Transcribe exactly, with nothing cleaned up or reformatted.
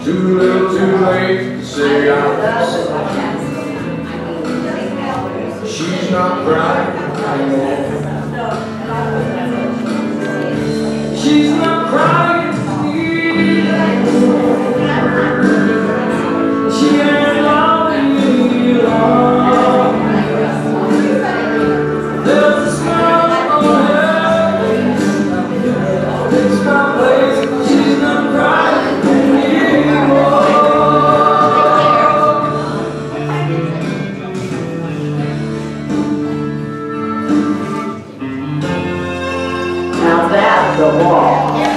Too little, too late to say I'm sorry. She's not crying anymore. She's not crying to me. She ain't loving me at all. There's a smile on her face. It's my place. She's not crying anymore. Now that's the wall.